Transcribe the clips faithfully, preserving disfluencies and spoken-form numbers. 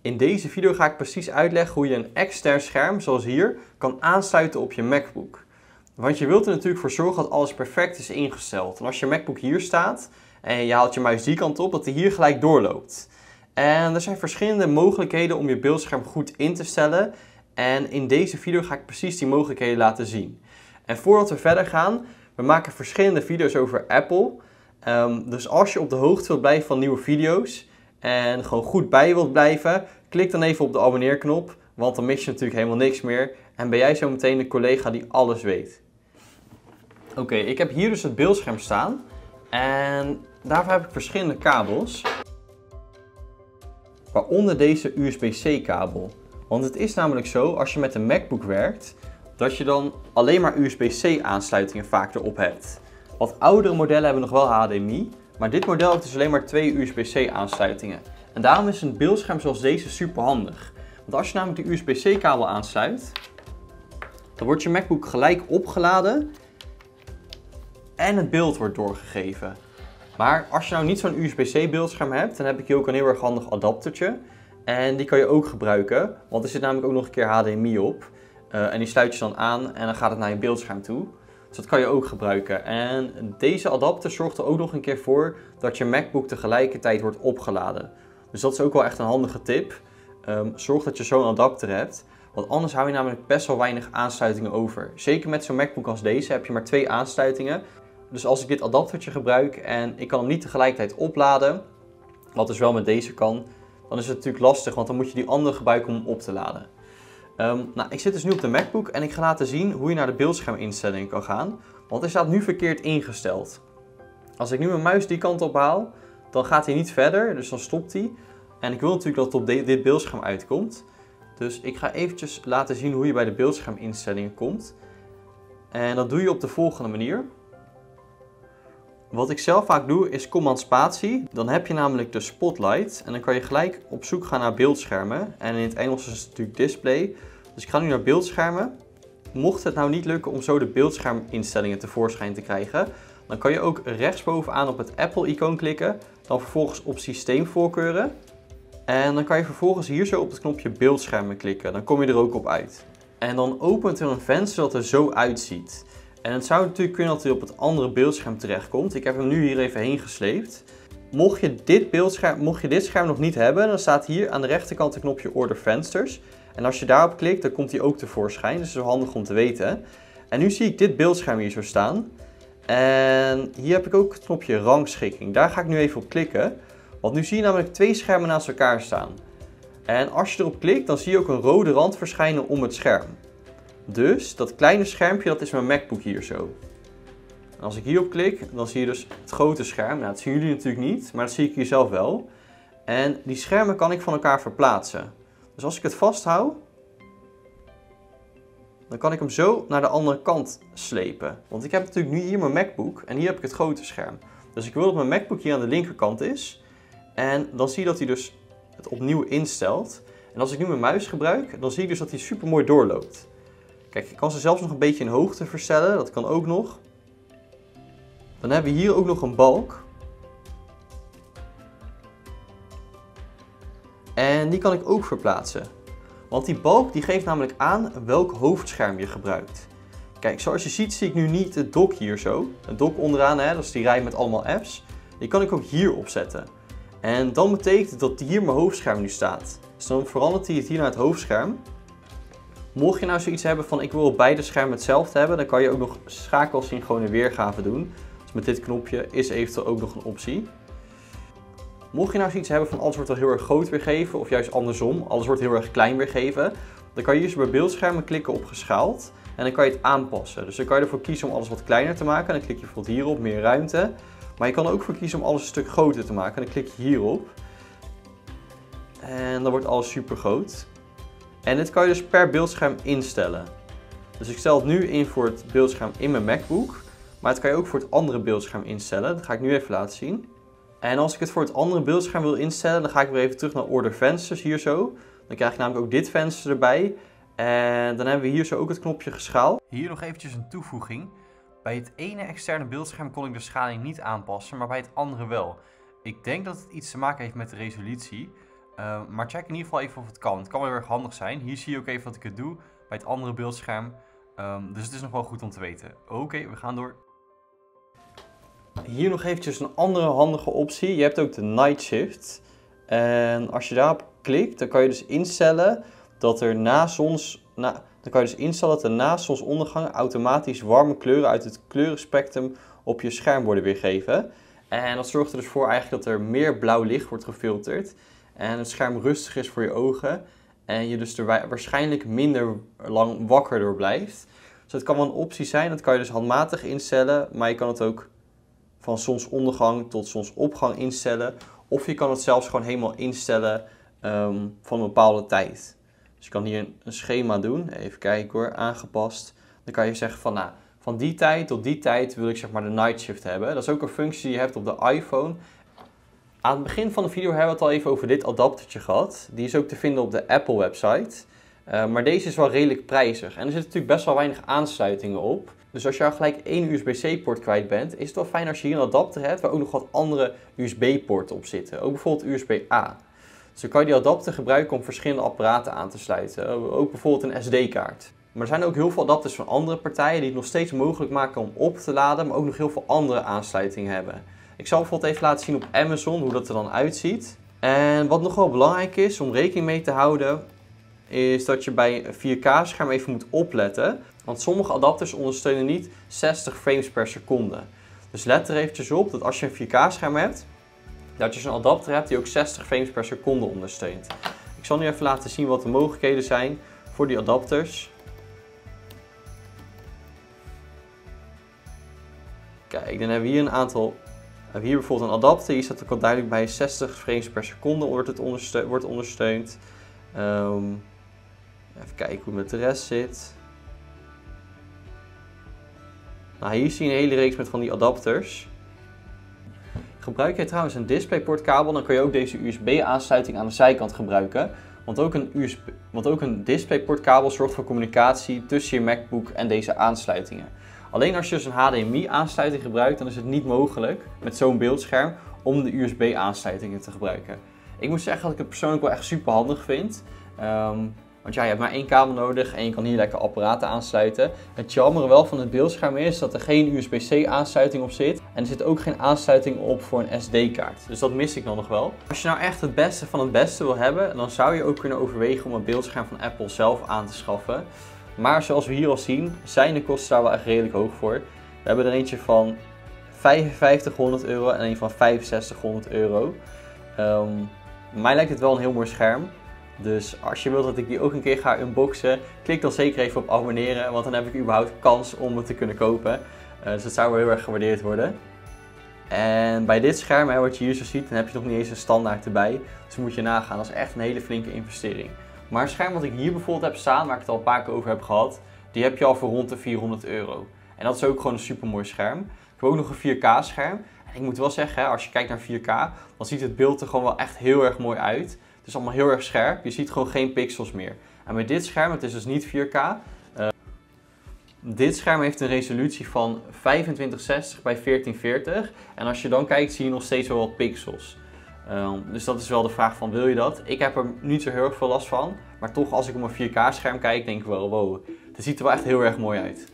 In deze video ga ik precies uitleggen hoe je een extern scherm, zoals hier, kan aansluiten op je MacBook. Want je wilt er natuurlijk voor zorgen dat alles perfect is ingesteld. En als je MacBook hier staat en je haalt je muis die kant op, dat die hier gelijk doorloopt. En er zijn verschillende mogelijkheden om je beeldscherm goed in te stellen. En in deze video ga ik precies die mogelijkheden laten zien. En voordat we verder gaan, we maken verschillende video's over Apple. Um, dus als je op de hoogte wilt blijven van nieuwe video's en gewoon goed bij je wilt blijven, klik dan even op de abonneerknop, want dan mis je natuurlijk helemaal niks meer. En ben jij zo meteen de collega die alles weet. Oké, okay, ik heb hier dus het beeldscherm staan en daarvoor heb ik verschillende kabels. Waaronder deze U S B C kabel. Want het is namelijk zo, als je met een MacBook werkt, dat je dan alleen maar U S B C aansluitingen vaak erop hebt. Wat oudere modellen hebben nog wel H D M I, maar dit model heeft dus alleen maar twee U S B C aansluitingen. En daarom is een beeldscherm zoals deze super handig. Want als je namelijk de U S B C kabel aansluit, dan wordt je MacBook gelijk opgeladen en het beeld wordt doorgegeven. Maar als je nou niet zo'n U S B C beeldscherm hebt, dan heb ik hier ook een heel erg handig adaptertje. En die kan je ook gebruiken, want er zit namelijk ook nog een keer H D M I op. Uh, en die sluit je dan aan en dan gaat het naar je beeldscherm toe. Dus dat kan je ook gebruiken. En deze adapter zorgt er ook nog een keer voor dat je MacBook tegelijkertijd wordt opgeladen. Dus dat is ook wel echt een handige tip. Um, zorg dat je zo'n adapter hebt. Want anders hou je namelijk best wel weinig aansluitingen over. Zeker met zo'n MacBook als deze heb je maar twee aansluitingen. Dus als ik dit adaptertje gebruik en ik kan hem niet tegelijkertijd opladen, wat dus wel met deze kan, dan is het natuurlijk lastig, want dan moet je die andere gebruiken om hem op te laden. Um, nou, ik zit dus nu op de MacBook en ik ga laten zien hoe je naar de beeldscherminstellingen kan gaan. Want hij staat nu verkeerd ingesteld. Als ik nu mijn muis die kant op haal, dan gaat hij niet verder, dus dan stopt hij. En ik wil natuurlijk dat het op dit beeldscherm uitkomt. Dus ik ga eventjes laten zien hoe je bij de beeldscherminstellingen komt. En dat doe je op de volgende manier. Wat ik zelf vaak doe is command spatie. Dan heb je namelijk de spotlight en dan kan je gelijk op zoek gaan naar beeldschermen. En in het Engels is het natuurlijk display. Dus ik ga nu naar beeldschermen. Mocht het nou niet lukken om zo de beeldscherminstellingen tevoorschijn te krijgen, dan kan je ook rechtsbovenaan op het Apple-icoon klikken. Dan vervolgens op systeemvoorkeuren. En dan kan je vervolgens hier zo op het knopje beeldschermen klikken. Dan kom je er ook op uit. En dan opent er een venster dat er zo uitziet. En het zou natuurlijk kunnen dat hij op het andere beeldscherm terechtkomt. Ik heb hem nu hier even heen gesleept. Mocht je dit beeldscherm, mocht je dit scherm nog niet hebben, dan staat hier aan de rechterkant het knopje Order Vensters. En als je daarop klikt, dan komt hij ook tevoorschijn. Dus dat is wel handig om te weten. En nu zie ik dit beeldscherm hier zo staan. En hier heb ik ook het knopje Rangschikking. Daar ga ik nu even op klikken. Want nu zie je namelijk twee schermen naast elkaar staan. En als je erop klikt, dan zie je ook een rode rand verschijnen om het scherm. Dus dat kleine schermpje, dat is mijn MacBook hier zo. En als ik hierop klik, dan zie je dus het grote scherm. Nou, dat zien jullie natuurlijk niet, maar dat zie ik hier zelf wel. En die schermen kan ik van elkaar verplaatsen. Dus als ik het vasthoud, dan kan ik hem zo naar de andere kant slepen. Want ik heb natuurlijk nu hier mijn MacBook en hier heb ik het grote scherm. Dus ik wil dat mijn MacBook hier aan de linkerkant is. En dan zie je dat hij dus het opnieuw instelt. En als ik nu mijn muis gebruik, dan zie ik dus dat hij super mooi doorloopt. Kijk, je kan ze zelfs nog een beetje in hoogte verstellen, dat kan ook nog. Dan hebben we hier ook nog een balk. En die kan ik ook verplaatsen. Want die balk die geeft namelijk aan welk hoofdscherm je gebruikt. Kijk, zoals je ziet zie ik nu niet het dock hier zo. Het dock onderaan, hè, dat is die rij met allemaal apps. Die kan ik ook hier opzetten. En dan betekent het dat hier mijn hoofdscherm nu staat. Dus dan verandert hij het hier naar het hoofdscherm. Mocht je nou zoiets hebben van ik wil op beide schermen hetzelfde hebben, dan kan je ook nog schakelsynchronone weergave doen. Dus met dit knopje is eventueel ook nog een optie. Mocht je nou zoiets hebben van alles wordt wel heel erg groot weergeven, of juist andersom, alles wordt heel erg klein weergeven, dan kan je hier zo bij beeldschermen klikken op geschaald en dan kan je het aanpassen. Dus dan kan je ervoor kiezen om alles wat kleiner te maken, dan klik je bijvoorbeeld hierop, meer ruimte. Maar je kan er ook voor kiezen om alles een stuk groter te maken, dan klik je hierop. En dan wordt alles super groot. En dit kan je dus per beeldscherm instellen. Dus ik stel het nu in voor het beeldscherm in mijn MacBook. Maar het kan je ook voor het andere beeldscherm instellen. Dat ga ik nu even laten zien. En als ik het voor het andere beeldscherm wil instellen, dan ga ik weer even terug naar Order Vensters hier zo. Dan krijg je namelijk ook dit venster erbij. En dan hebben we hier zo ook het knopje geschaal. Hier nog eventjes een toevoeging. Bij het ene externe beeldscherm kon ik de schaling niet aanpassen, maar bij het andere wel. Ik denk dat het iets te maken heeft met de resolutie. Uh, maar check in ieder geval even of het kan. Het kan wel heel erg handig zijn. Hier zie je ook even wat ik het doe bij het andere beeldscherm. Um, dus het is nog wel goed om te weten. Oké, okay, we gaan door. Hier nog eventjes een andere handige optie. Je hebt ook de Night Shift. En als je daarop klikt, dan kan je dus instellen dat er na zons... Na, dan kan je dus instellen dat er na zonsondergang automatisch warme kleuren uit het kleurenspectrum op je scherm worden weergegeven. En dat zorgt er dus voor eigenlijk dat er meer blauw licht wordt gefilterd. En het scherm rustig is voor je ogen. En je dus er waarschijnlijk minder lang wakker door blijft. Dus dat kan wel een optie zijn. Dat kan je dus handmatig instellen. Maar je kan het ook van zonsondergang tot zonsopgang instellen. Of je kan het zelfs gewoon helemaal instellen um, van een bepaalde tijd. Dus je kan hier een, een schema doen. Even kijken hoor, aangepast. Dan kan je zeggen van, nou, van die tijd tot die tijd wil ik zeg maar de night shift hebben. Dat is ook een functie die je hebt op de iPhone. Aan het begin van de video hebben we het al even over dit adaptertje gehad. Die is ook te vinden op de Apple website. Uh, maar deze is wel redelijk prijzig. En er zitten natuurlijk best wel weinig aansluitingen op. Dus als je al gelijk één U S B C poort kwijt bent, is het wel fijn als je hier een adapter hebt waar ook nog wat andere U S B-poorten op zitten. Ook bijvoorbeeld U S B A. Dus dan kan je die adapter gebruiken om verschillende apparaten aan te sluiten. Ook bijvoorbeeld een S D-kaart. Maar er zijn ook heel veel adapters van andere partijen die het nog steeds mogelijk maken om op te laden, maar ook nog heel veel andere aansluitingen hebben. Ik zal bijvoorbeeld even laten zien op Amazon hoe dat er dan uitziet. En wat nog wel belangrijk is om rekening mee te houden, is dat je bij een vier K scherm even moet opletten. Want sommige adapters ondersteunen niet zestig frames per seconde. Dus let er eventjes op dat als je een vier K scherm hebt, dat je zo'n adapter hebt die ook zestig frames per seconde ondersteunt. Ik zal nu even laten zien wat de mogelijkheden zijn voor die adapters. Kijk, dan hebben we hier een aantal. We hebben hier bijvoorbeeld een adapter. Hier staat ook al duidelijk bij zestig frames per seconde wordt het ondersteund. Wordt ondersteund. Um, even kijken hoe het met de rest zit. Nou, hier zie je een hele reeks met van die adapters. Gebruik je trouwens een DisplayPort-kabel, dan kun je ook deze U S B-aansluiting aan de zijkant gebruiken. Want ook een, U S B, want ook een DisplayPort-kabel zorgt voor communicatie tussen je MacBook en deze aansluitingen. Alleen als je dus een H D M I-aansluiting gebruikt, dan is het niet mogelijk met zo'n beeldscherm om de U S B-aansluitingen te gebruiken. Ik moet zeggen dat ik het persoonlijk wel echt super handig vind. Um, want ja, je hebt maar één kabel nodig en je kan hier lekker apparaten aansluiten. Het jammere wel van het beeldscherm is dat er geen U S B C aansluiting op zit. En er zit ook geen aansluiting op voor een S D-kaart. Dus dat mis ik dan nog wel. Als je nou echt het beste van het beste wil hebben, dan zou je ook kunnen overwegen om een beeldscherm van Apple zelf aan te schaffen. Maar zoals we hier al zien, zijn de kosten daar wel echt redelijk hoog voor. We hebben er eentje van vijfenvijftighonderd euro en een van zesenzestighonderd euro. Um, mij lijkt het wel een heel mooi scherm. Dus als je wilt dat ik die ook een keer ga unboxen, klik dan zeker even op abonneren. Want dan heb ik überhaupt kans om het te kunnen kopen. Uh, dus dat zou wel heel erg gewaardeerd worden. En bij dit scherm, hè, wat je hier zo ziet, dan heb je nog niet eens een standaard erbij. Dus moet je nagaan, dat is echt een hele flinke investering. Maar een scherm wat ik hier bijvoorbeeld heb staan, waar ik het al een paar keer over heb gehad, die heb je al voor rond de vierhonderd euro. En dat is ook gewoon een super mooi scherm. Ik heb ook nog een vier K scherm. En ik moet wel zeggen, hè, als je kijkt naar vier K, dan ziet het beeld er gewoon wel echt heel erg mooi uit. Het is allemaal heel erg scherp. Je ziet gewoon geen pixels meer. En met dit scherm, het is dus niet vier K. Uh, dit scherm heeft een resolutie van vijfentwintig zestig bij veertien veertig. En als je dan kijkt, zie je nog steeds wel wat pixels. Um, dus dat is wel de vraag van, wil je dat? Ik heb er niet zo heel erg veel last van. Maar toch, als ik op een vier K scherm kijk, denk ik wel, wow, het ziet er wel echt heel erg mooi uit.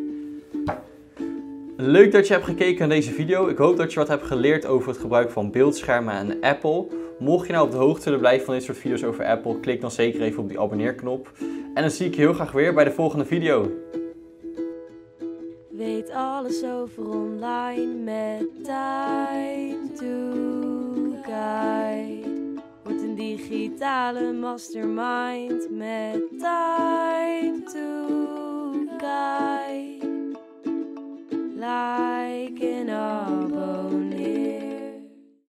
Leuk dat je hebt gekeken naar deze video. Ik hoop dat je wat hebt geleerd over het gebruik van beeldschermen en Apple. Mocht je nou op de hoogte willen blijven van dit soort video's over Apple, klik dan zeker even op die abonneerknop. En dan zie ik je heel graag weer bij de volgende video. Weet alles over online met Time to Guide. Word een digitale mastermind met Time to